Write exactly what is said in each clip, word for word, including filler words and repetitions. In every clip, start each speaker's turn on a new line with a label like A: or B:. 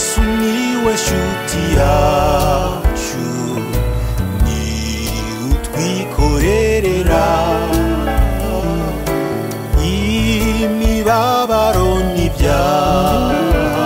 A: Yesu niwe shuti yacu, ni utwikorerera imibabaro n'ibyaha,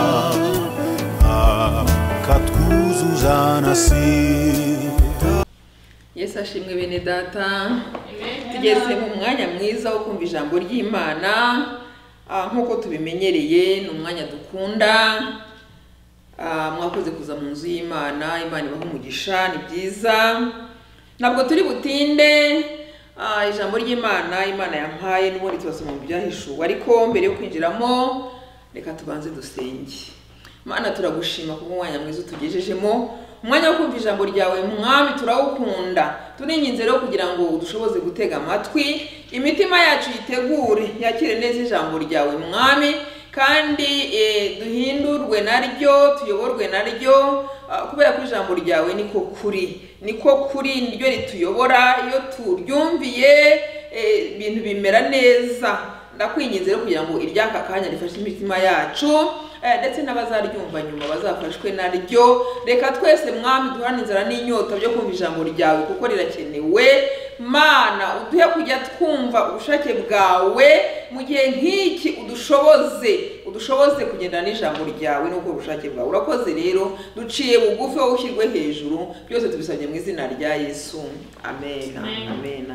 A: akatwuzuza na sida.
B: Yesu ashimwe bene data. Tugeze mu mwanya mwiza wo kumva ijambo ry'Imana nk'uko tubimenyereye. Ni umwanya dukunda. Mwakoze kuza mu nzu y'Imana. Imana ibahe umugisha, ni byiza. Ntabwo turi butinde. Ijambo ry'Imana Imana yampaye n'ubundi tubasoma mu byahishuwe, ariko mbere yo kwinjiramo reka tubanze dusenge. Mana, turagushima ku mwanya mwiza utugejejemo, umwanya wo kumva ijambo ryawe Mwami. Turawukunda, turinginze rero kugira ngo udushoboze gutega amatwi, imitima yacu yitegure yakire neza ijambo ryawe Mwami, kandi e, duhindurwe naryo, tuyoborwe naryo, kubera ko ijambo ryawe niko kuri niko kuri niryo rituyobora. Iyo turyumviye ibintu bimera neza. Ndakwinginze rero kugira ngo iryaka kanya rifashe imitima yacu, ndetse n'abazaryumva nyuma bazafashwe naryo. Reka twese Mwami duhorane inzara n'inyota byo kumva ijambo ryawe, kuko rirakenewe. Mana, uduhe kujya twumva ubushake bwawe mu gihe nk'iki. Udushoboze udushoboze kugendana n'ijambo ryawe n'ubwo bushake bwawe. Urakoze rero, duciye bugufi wowe ushyirwe hejuru. Byose tubisabye mu izina rya Yesu, amen. Amen.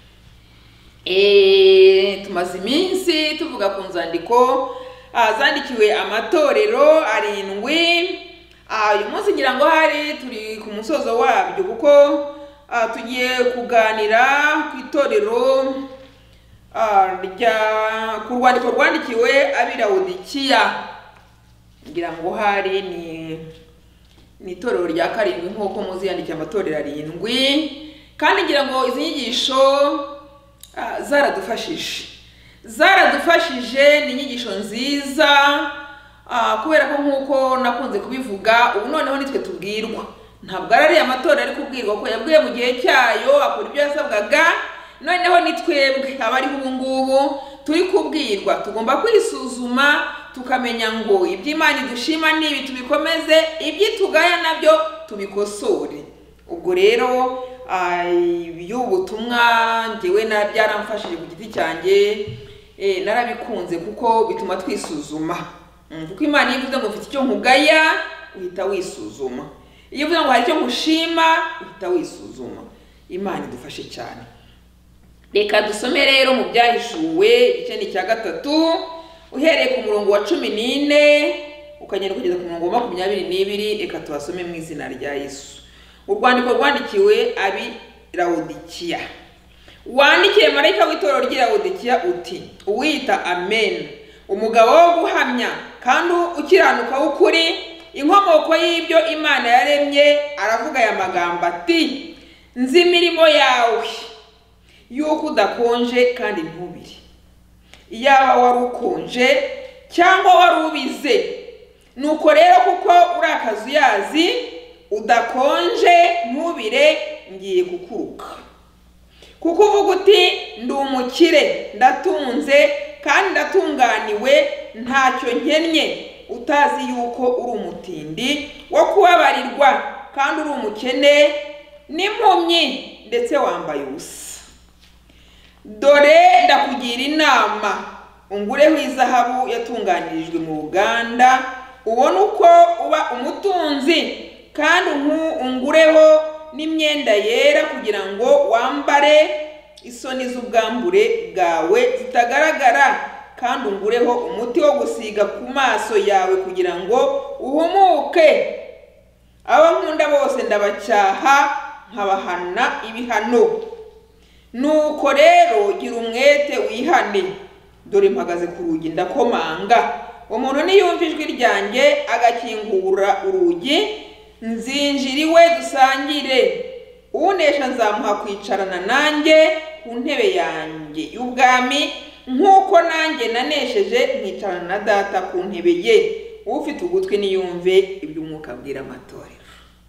B: Eh, tumaze iminsi tuvuga ku nzandiko zandikiwe amatorero arindwi. Uyu munsi ngira ngo hari turi ku musozo wabyo, kuko tugiye kuganira ku itorero rya ku rwandiko rwandikiwe ab'Ilawodikiya. Ngira ngo hari ni ni itorero rya karindwi nk'uko muzi yandikiye amatorero arindwi, kandi ngira ngo izi nyigisho zaradufashije zaradufashije ni inyigisho nziza, kubera ko nk'uko nakunze kubivuga, ubu noneho nitwe tubwirwa. Ntabwo ari amatorero ari kubwirwa, ko yabwiye mu gihe cyayo akora ibyo yasabwaga. Noneho ni twebwe abariho ubu ngubu turi kubwirwa. Tugomba kwisuzuma tukamenya ngo iby'Imana idushima nibi tubikomeze, ibyitugaya nabyo tubikosore. Ubwo rero y'ubutumwa njyewe na byaramfashije ku giti cyanjye, eh narabikunze kuko bituma twisuzuma. Kuko Imana ivuze ngo ufite icyo nkugaya, uhita wisuzuma. Iyo uvuze ngo hari icyo ngushima, uhita wisuzuma. Imana idufashe cyane. Reka dusome rero mu byahishuwe igice ni cya gatatu, uhereye ku murongo wa cumi n'ine ukagenda kugeza ku murongo wa makumyabiri n'ibiri. Reka tubasome mu izina rya Yesu. Urwandiko rwandikiwe ab'Ilawodikiya. Wandikire marayika w'itorero ry'Ilawodikiya uti: uwita Amen, umugabo wo guhamya kandi ukiranuka w'ukuri, inkomoko y'ibyo Imana yaremye, aravuga aya magambo ati: nzi imirimo yawe yuko udakonje kandi ntubire. Iyaba wari ukonje cyangwa wari ubize, nuko rero kuko uri akazuyazi, udakonje ntubire, ngiye kukuruka. Kuko uvuga uti ndi umukire, ndatunze kandi ndatunganiwe, ntacyo nkennye, utazi yuko uri umutindi wo kubabarirwa kandi uri umukene n'impumyi, ndetse wambaye ubusa. Dore ndakugira inama, ungureho izahabu yatunganirijwe mu ruganda, ubone uko uba umutunzi, kandi ungureho n'imyenda yera, kugira ngo wambare isoni z'ubwambure bwawe zitagaragara, kandi ungureho umuti wo gusiga ku maso yawe, kugira ngo uhumuke. Abo nkunda bose ndabacyaha, nkabahana ibihano. Nuko rero gira umwete wihane. Dore mpagaze ku rugi ndakomanga. Umuntu niyumva ijwi ryanjye agakingura urugi, nzinjira iwe dusangire. Unesha nzamuha kwicarana nanjye ku ntebe yanjye y'ubwami, nk'uko nanjye nanesheje nkicarana na Data ku ntebe ye. Ufite ugutwi niyumve ibyo Umwuka abwira amatorero.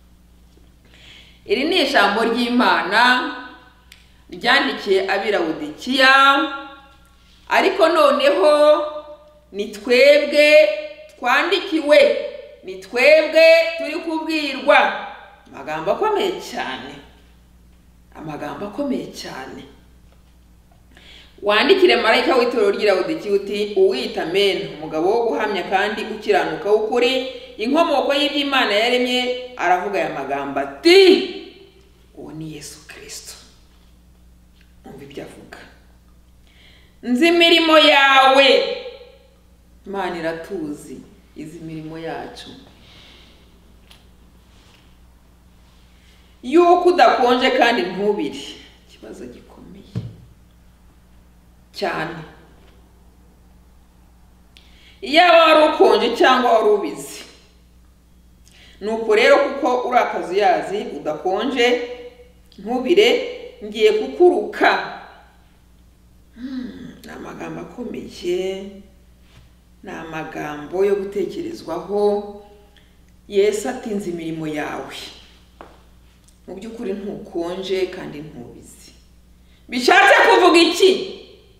B: Iri ni ijambo ry'Imana ryandikiye ab'Ilawodikiya, ariko noneho ni twebwe twandikiwe. ni twebwe turi kubwirwa. Amagambo akomeye cyane, amagambo akomeye cyane. Wandikire marayika w'itorero ry'i Laodikiya uti uwita Amen, umugabo wo guhamya kandi ukiranuka w'ukuri, inkomoko y'iby'Imana yaremye, aravuga aya magambo ati uwo ni Yesu Kristo. Umva ibyo avuga: nzi imirimo yawe. Imana iratuzi, izi mirimo yacu, yuko udakonje kandi ntubire. Ikibazo gikomeye cyane. Iyaba wari ukonje cyangwa wari ubizi. Nuko rero kuko uri akazuyazi udakonje ntubire, ngiye kukuruka. Hmm, ni amagambo akomeye, ni amagambo yo gutekerezwaho. Yesu atinze imirimo yawe. Mu by'ukuri ntukonje kandi ntubizi. Bishatse kuvuga iki?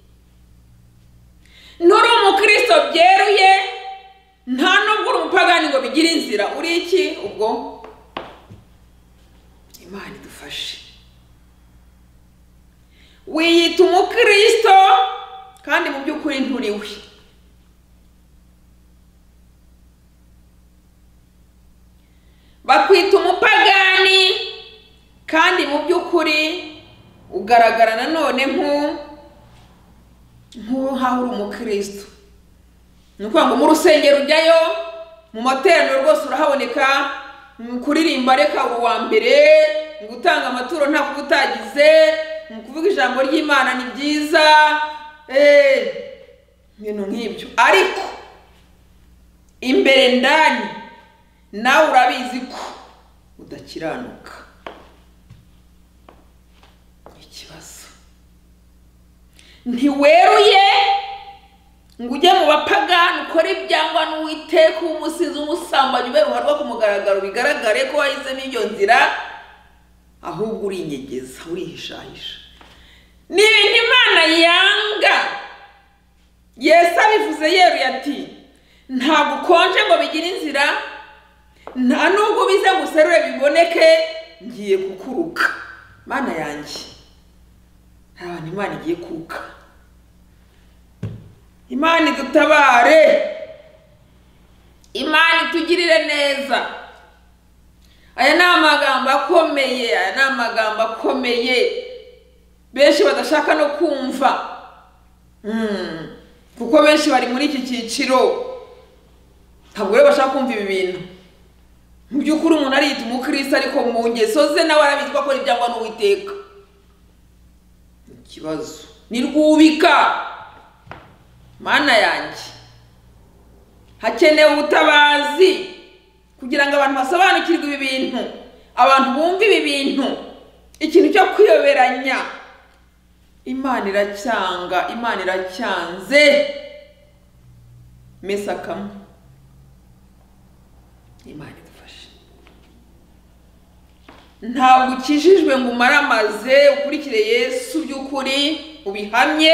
B: Nturi umukristo byeruye, nta nubwo uri umupagani ngo bigire inzira. Uri iki ubwo? Imana idufashe. Wiyita umukristo kandi mu by'ukuri nturiwe. Bakwita umupagani kandi mu by'ukuri ugaragara nanone nku nk'aho uri umukristo. Ni ukuvuga ngo mu rusengero ujyayo, mu materaniro rwose urahaboneka, mu kuririmba reka uri uwa mbere, mu gutanga amaturo nta kuba utagize, mu kuvuga ijambo ry'Imana ni byiza, eh ibintu nk'ibyo. Ariko imbere ndani nawe urabizi ko udakiranuka. Ikibazo ntiweruye ngo ujye mu bapagani ukora ibyangwa n'Uwiteka, umusinzi, umusambanyi, ube ruharwa ku mugaragaro, bigaragare ko wahisemo iyo nzira, ahubwo uri inyegeza, urihishahisha. Ni ibintu Imana yanga. Yesu abivuze yeruye ati ntabwo ukonje ngo bigire inzira, nta nubwo bize guserure biboneke, ngiye kukuruka. Mana yanjye, abantu Imana igiye kuruka. Imana idutabare, Imana itugirire neza. Aya ni amagambo akomeye, aya ni amagambo akomeye benshi badashaka no kumva. Hmm. Kuko benshi bari muri iki cyiciro, ntabwo rero bashaka kumva ibi bintu. Mu by'ukuri umuntu ariyita umukristo ariko mu ngeso ze nawe arabizi ko akora ibyangwa n'Uwiteka. Ikibazo ni rwubika. Mana yanjye, hakenewe ubutabazi kugira ngo abantu basobanukirwe ibi bintu, abantu bumve ibi bintu. Ikintu cyo kwiyoberanya Imana iracyanga, Imana iracyanze. Mesakamo, Imana idufashe. Ntabwo ukijijwe ngo umaramaze ukurikire Yesu by'ukuri ubihamye,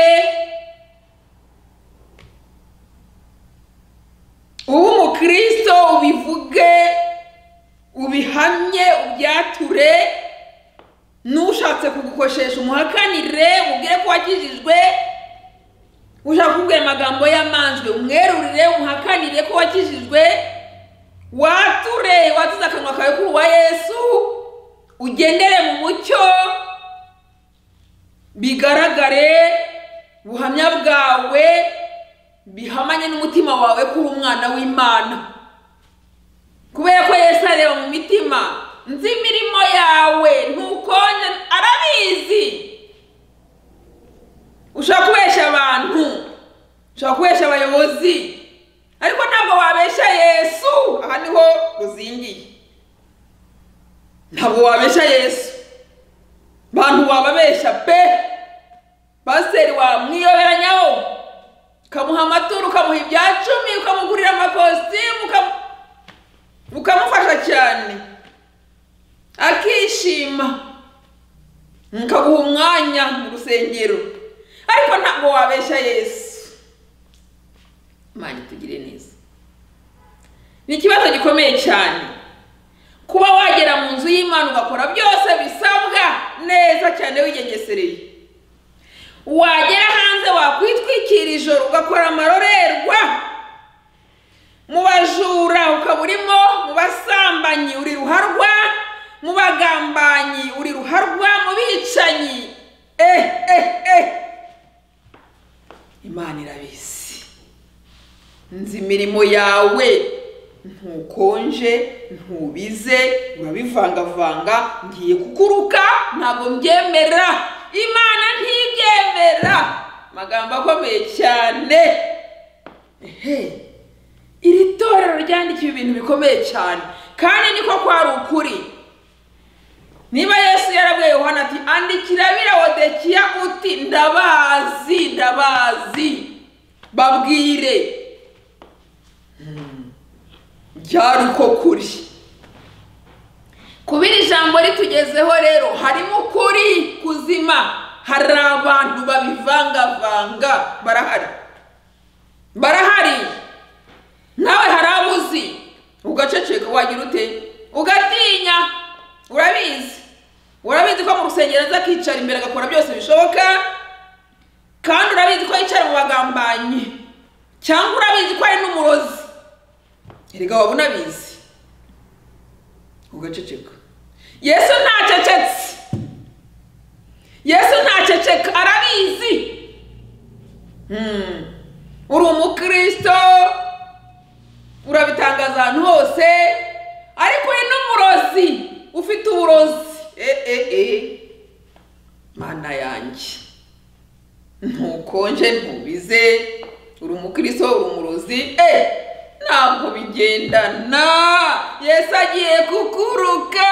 B: ubu umukristo ubivuge, ubihamye, ubyature. Nushatse kugukoshesha umuhakanire, ubwire ko wakijijwe. Ushaka kubwira amagambo y'amanjwe, umwerurire, umuhakanire ko wakijijwe. Wature, watuze akanwa kawe kuri wa Yesu, ugendere mu mucyo, bigaragare ubuhamya bwawe bihamanye n'umutima wawe kuri umwana w'Imana. Kubera ko Yesu areba mu mitima. Nzi imirimo yawe, ntukonje, arabizi. Ushaka kubesha abantu, ushaka kubesha abayobozi, ariko ntabwo wabesha Yesu. Aha niho ruzingiye. Ntabwo wabesha Yesu. Bantu wababesha pe. Pasiteri wamwiyoberanyaho, ukamuha amaturo, ukamuha ibya cumi, ukamugurira amakositimu, ukamufasha cyane, akishima, ukaguha umwanya mu rusengero, ariko ntabwo wabesha Yesu. Imana itugire neza. ni ikibazo gikomeye cyane kuba wagera mu nzu y'Imana ugakora byose bisabwa neza cyane wigengesereye, wagera hanze wakwitwikira ijoro ugakora amarorerwa, mu bajura ukaba urimo, mu basambanyi uri ruharwa, mu bagambanyi uri ruharwa, mu bicanyi eh eh eh Imana irabizi. Nzi imirimo yawe, ntukonje ntubize, urabivangavanga, ngiye kukuruka, ntabwo mbyemera, Imana ntibyemera. Magambo akomeye cyane. Ehe, iri torero ryandikiwe ibintu bikomeye cyane kandi niko kwari ukuri. Niba Yesu yarabwiye Yohana ati andikira Laodikiya uti ndabazi ndabazi babwire, byari ko kuri. Kubira ijambo ritugezeho rero harimo ukuri kuzima, hari abantu babivangavanga, barahari barahari nawe harabuzi ugaceceka, wagira ute? Ugatinya. Urabizi urabizi ko mu rusengero aza kicara imbere agakora byose bishoboka, kandi urabizi ko yicara mu bagambanyi, cyangwa urabizi ko ari n'umurozi. Erega waba unabizi ugaceceka. Yesu ntacecetse, Yesu ntaceceka, arabizi. hmm. Uri umukristo urabitangaza ahantu hose, ariko uri n'umurozi, ufite uburozi. eh eh eh Mana yanjye, ntukonje ntubize, uri umukristo uri umurozi, eh ntabwo bigendana. Yesu agiye kukuruka.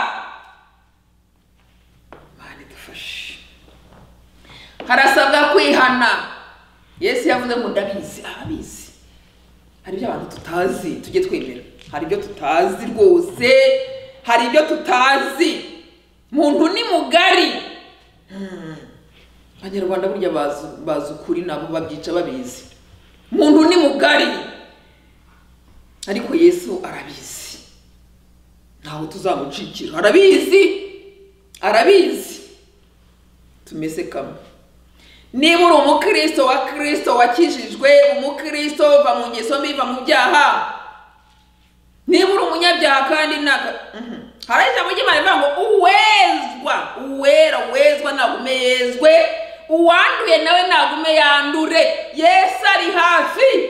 B: Mana idufashe. Harasabwa kwihana. Yesu yavuze ngo ndabizi, arabizi. Hari ibyo abantu tutazi, tujye twemera. Hari ibyo tutazi rwose, hari ibyo tutazi. Muntu ni mugari. hmm. Abanyarwanda burya bazi bazi ukuri, nabo babyica babizi. Muntu ni mugari, ariko Yesu arabizi, ntaho tuzamucikira. Arabizi arabizi tumeze kamwe. Niba uri umukristo wa Kristo wakijijwe, umukristo uva mu ngeso mbi, uva mu byaha, niba uri umunyabyaha kandi naka hari ijambo ry'Imana rivuga ngo uwezwa, uwera wezwa nagume yezwe, uwanduye nawe nagume yandure. Yesu ari hafi.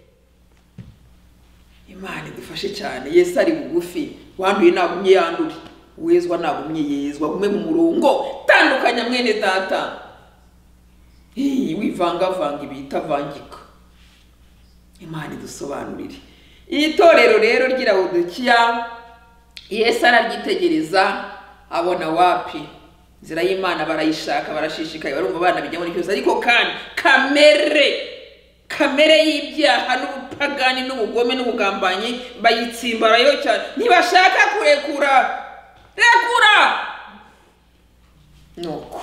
B: Imana idufashe cyane. Yesu ari bugufi, wanduye nagumye yandure, uwezwa nagumye yezwa. Gume mu murongo, tandukanya mwene data. Eh wivangavanga ibitavangika. Imana idusobanurire. Iyi torero rero ry'i Laodikiya Yesu araryitegereza, abona wapi inzira y'Imana barayishaka, barashishikaye, barumva abana bijya muri cyose, ariko kandi kamere kamere y'ibyaha n'ubupagani n'ubugome n'ubugambanyi bayitsimbarayo cyane, ntibashaka kurekura. Rekura. Nuko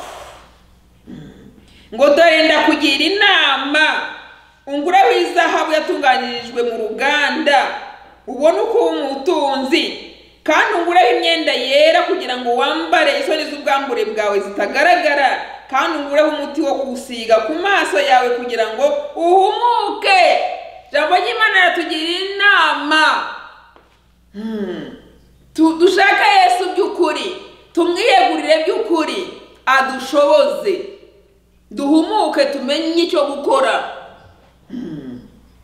B: ngo dore ndakugira inama, ungura w'izahabu yatunganirijwe mu ruganda, ubone uko umutunzi, kandi ungureho imyenda yera kugira ngo wambare, isoni z'ubwambure bwawe zitagaragara, kandi ungureho umuti wo kuwusiga ku maso yawe kugira ngo uhumuke. Jambo ry'Imana ratugira inama. hmm. Dushaka Yesu by'ukuri, tumwiyegurire by'ukuri, adushoboze, duhumuke, tumenye icyo gukora. hmm.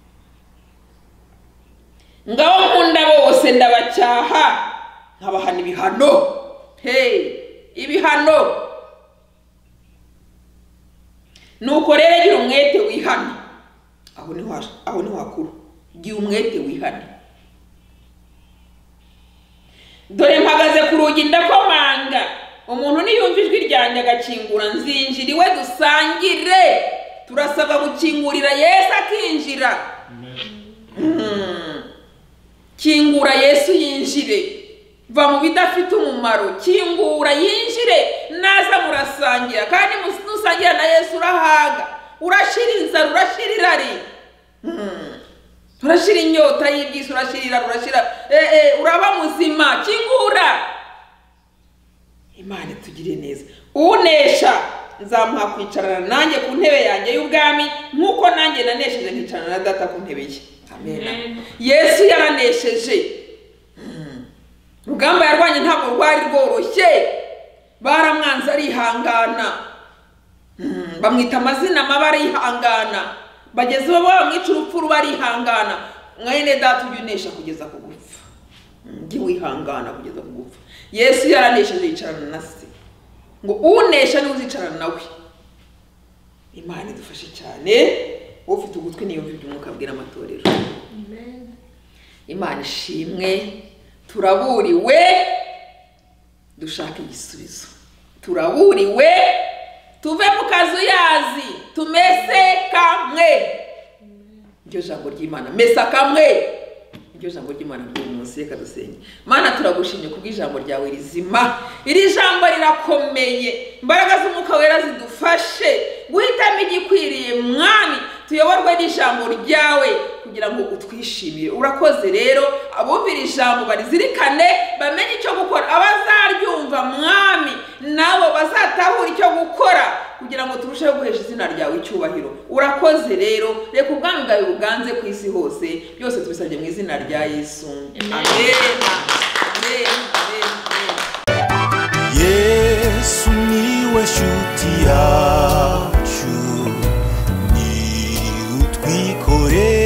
B: Ngaho nkunda bose ndabacyaha, nkabahana ibihano. Hey, ibihano. Nuko rero gira umwete wihane. Aho ni wa aho ni wakuru. Gira umwete wihane. Dore mpagaze ku rugi ndakomanga, umuntu niyumva ijwi ryanjye agakingura, nzinjira iwe dusangire. Turasabwa gukingurira Yesu akinjira. hmm. Kingura Yesu yinjire. Va mu bidafite umumaro, kingura yinjire, naza murasangira, kandi nusangira na Yesu urahaga, urashira inzara, urashira irari. hmm. urashira inyota y'ibyisi, urashirira urashira eh eh uraba muzima, kingura. Imana itugire neza. Unesha nzamuha kwicarana nanjye ku ntebe yanjye y'ubwami nkuko nanjye nanesheje nkicarana na data ku ntebe ye. Amen. Yesu yaranesheje. Rugamba yarwanye ntabwo rwari rworoshye, baramwanza arihangana, bamwita amazina mabara yihangana, bageze bo bamwica urupfu barihangana. Mwene data ujunesha kugeza ku gupfa, ngi wihangana kugeza ku gupfa. Yesu yaranesheje yicarana na se, ngo unesha ni uzicarana nawe. Imana idufashe cyane, ufite ugutwi niyo mvibye umwuka bwira amatorero. Amen. Imana ishimwe. Turaburiwe dushaka igisubizo, turaburiwe tuve mu kazu yazi, tumese kamwe. Iryo jambo ry'Imana, mesa kamwe. Iryo jambo ry'Imana ry'umunsi, reka dusenge. Mana turagushimye kubw'ijambo ryawe rizima, iri jambo rirakomeye, imbaraga z'umwuka wera zidufashe guhitamo igikwiriye mwami, tuyoborwe n'ijambo ryawe kugira ngo utwishimire. Urakoze rero, abumvira ijambo barizirikane, bamenye icyo gukora, abazaryumva mwami nabo bazatahura icyo gukora kugira ngo turusheho guhesha izina ryawe icyubahiro. Urakoze rero, reka ubwami bwawe buganze ku isi hose, byose tubisabye mu izina rya Yesu. Amen. Amen. Amen.
A: Yesu niwe shuti yacu, ni utwikore